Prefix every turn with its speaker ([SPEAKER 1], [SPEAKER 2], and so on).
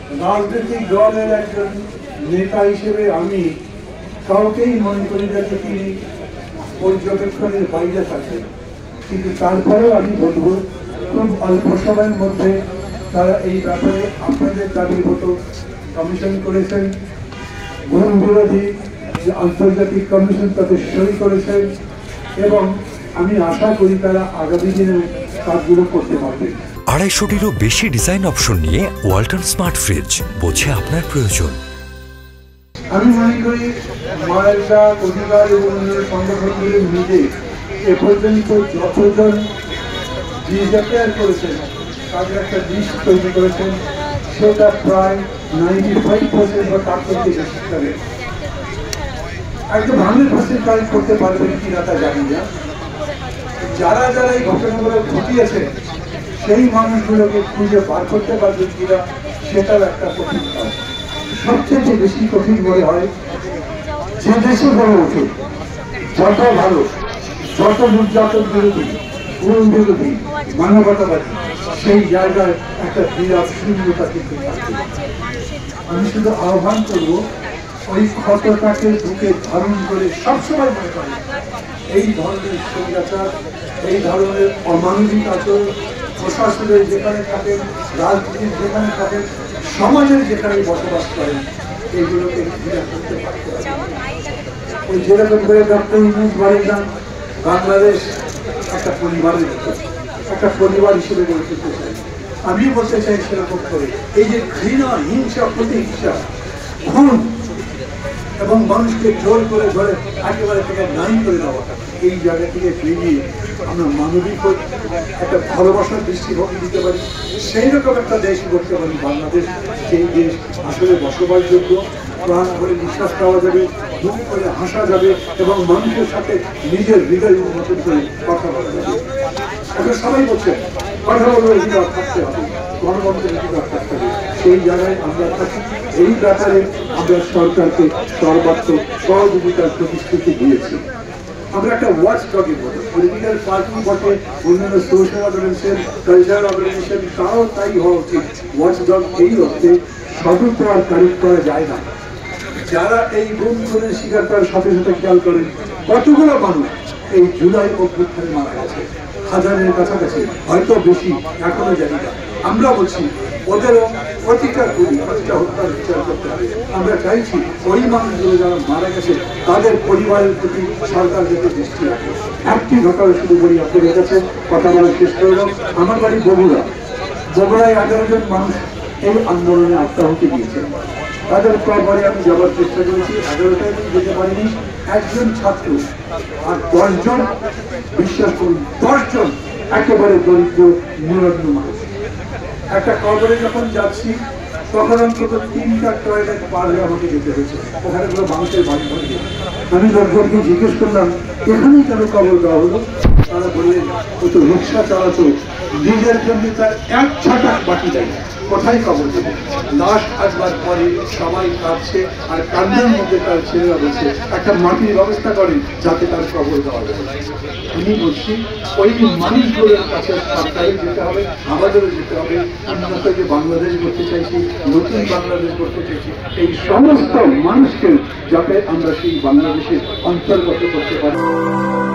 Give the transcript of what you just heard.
[SPEAKER 1] রাজনৈতিক দলের একজন নেতা হিসেবে আমি কাউকেই মনে করি না যে তিনি পর্যবেক্ষণের বাইরে থাকেন, কিন্তু তারপরেও আমি বলবো খুব অল্প সময়ের মধ্যে তারা এই ব্যাপারে আপনাদের দাবির মতো কমিশন করেছেন, গুণ বিরোধী যে আন্তর্জাতিক কমিশন তাদের সই করেছেন, এবং আমি আশা করি তারা আগামী দিনে কাজগুলো করতে পারবে।
[SPEAKER 2] 250-টিরও বেশি ডিজাইন অপশন নিয়ে ওয়ালটন স্মার্ট ফ্রিজ, বোঝে আপনার প্রয়োজন।
[SPEAKER 1] আমি মনে করি মায়েরা অধিকার এবং সংগঠনগুলি মিলে এ পর্যন্ত যতজন ডিজাইন করেছেন তাদের একটা লিস্ট তৈরি করেছেন, সেটা প্রায় 95% বা তার থেকে বেশি করে একদম 100% কাজ করতে পারবেন কিনা তা জানি না। যারা যারা এই ঘটনাগুলো ঘটিয়েছে সেই মানুষগুলোকে খুঁজে বার করতে পারবেন কিনা সেটাও একটা কঠিন কাজ। সবচেয়ে বেশি কঠিন মনে হয় যে দেশে গড়ে ওঠে যত ভালো, যত নির্যাতন বিরোধী, গুণ বিরোধী, মানবতাবাদী, সেই জায়গায় একটা বিরাট শূন্যতা কিন্তু থাকবে। আমি শুধু আহ্বান করব ওই ক্ষতটাকে বুকে ধারণ করে সবসময় মনে করি এই ধরনের স্বৈরাচার, এই ধরনের অমানবিক আচরণ প্রশাসনের যেখানে থাকেন, রাজনীতির যেখানে থাকেন, সমাজের যেখানে বসবাস করেন, এইগুলোকে ঘৃণা করতে পারতে হবে। ওই যেরকম করে ডক্টর ইউনূস বলেন বাংলাদেশ একটা পরিবারের ভিতর, একটা পরিবার হিসেবে গড়ে তুলতে চাই, আমি বলতে চাই সেরকম করে এই যে ঘৃণা, হিংসা, প্রতিহিংসা, খুন এবং মানুষকে জোর করে ধরে একেবারে থেকে নাই করে দেওয়া, এই জায়গা থেকে বেরিয়ে আমরা মানবিক একটা ভালোবাসার দৃষ্টিভঙ্গি দিতে পারি, সেই রকম একটা দেশ করতে পারি বাংলাদেশ, সেই দেশ আসলে বসবাসযোগ্য, প্রাণ করে নিঃশ্বাস পাওয়া যাবে, দুঃখ করে হাসা যাবে এবং মানুষের সাথে নিজের হৃদয় উন্মোচন করে কথা বলা যাবে। এখন সবাই বলছে কথা বলার অধিকার থাকতে হবে, গণতন্ত্রের অধিকার থাকতে হবে, সেই জায়গায় আমরা থাকি। এই ব্যাপারে আমরা সরকারকে সর্বাত্মক সহযোগিতার প্রতিশ্রুতি দিয়েছি। আমরা একটা ওয়াচ ডগের মতো পলিটিক্যাল পার্টি বটে, অন্যান্য সোশ্যাল অর্গানাইজেশন, কালচারাল অর্গানাইজেশন, তাও তাই হওয়া উচিত। ওয়াচ ডগ এই অর্থে সতর্ক আর তারিফ করা যায় না। যারা এই গুম খুনের শিকার করার সাথে সাথে খেয়াল করেন কতগুলো মানুষ এই জুলাই অভ্যুত্থানে মারা গেছে, হাজারের কাছাকাছি, হয়তো বেশি, এখনো জানি না। আমরা বলছি ওদেরও প্রতিটা গুলি, প্রতিটা হত্যার বিচার করতে হবে। আমরা চাইছি ওই মানুষগুলো যারা মারা গেছে তাদের পরিবারের প্রতি সরকার যাতে দৃষ্টি রাখে। একটি ঘটনা শুরু করি আপনাদের কাছে, কথা বলা শেষ করলাম। আমার বাড়ি বগুড়ায় 11 জন মানুষ এই আন্দোলনে আত্মাহুতি দিয়েছেন। তাদের পরে আমি যাওয়ার চেষ্টা করেছি, 11টায় আমি যেতে পারিনি। একজন ছাত্র আর 10 জন, বিশ্বাস করুন 10 জন একেবারে দরিদ্র নিরন্ন মানুষ। একটা কবরে যখন যাচ্ছি তখন অন্তত 3টা টয়লেট পার হয়ে আমাকে যেতে হয়েছে, ওখানে পুরো মানুষের বাড়ি ভরে গেছে। আমি লোকজনকে জিজ্ঞেস করলাম এখানেই কেন কবর দেওয়া হলো? তারা বললেন ও তো রিক্সা চালাতো, নিজের জন্য তার 1 ছটাক বাকি দেয়, কোথায় কবর দেবে? লাশ আসবার পরে সবাই কাঁদছে, আর কান্নার মধ্যে তার ছেলেরা বলছে একটা মাটির ব্যবস্থা করেন যাতে তার কবর দেওয়া যায়। আমি বলছি ওই মানুষগুলোর কাছে সরকারের যেতে হবে, আমাদেরও যেতে হবে। আমরা তো যে বাংলাদেশ করতে চাইছি, নতুন বাংলাদেশ করতে চাইছি, এই সমস্ত মানুষকে যাতে আমরা সেই বাংলাদেশের অন্তর্গত করতে পারি।